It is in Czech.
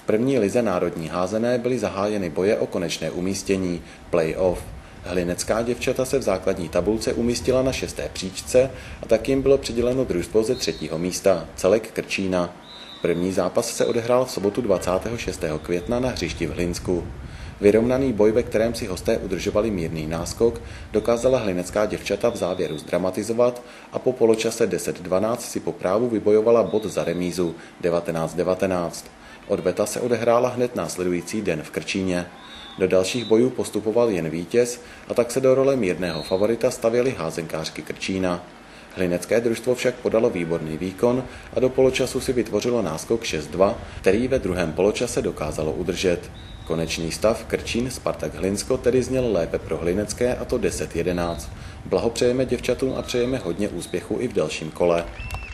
první lize národní házené byly zahájeny boje o konečné umístění play-off. Hlinecká děvčata se v základní tabulce umístila na 6. příčce a tak jim bylo přiděleno družstvo ze 3. místa, celek Krčína. První zápas se odehrál v sobotu 26. května na hřišti v Hlinsku. Vyrovnaný boj, ve kterém si hosté udržovali mírný náskok, dokázala hlinecká děvčata v závěru zdramatizovat a po poločase 10-12 si po právu vybojovala bod za remízu 19-19. Odveta se odehrála hned následující den v Krčíně. Do dalších bojů postupoval jen vítěz a tak se do role mírného favorita stavěly házenkářky Krčína. Hlinecké družstvo však podalo výborný výkon a do poločasu si vytvořilo náskok 6-2, který ve druhém poločase dokázalo udržet. Konečný stav Krčín Spartak Hlinsko tedy zněl lépe pro hlinecké, a to 10-11. Blahopřejeme děvčatům a přejeme hodně úspěchu i v dalším kole.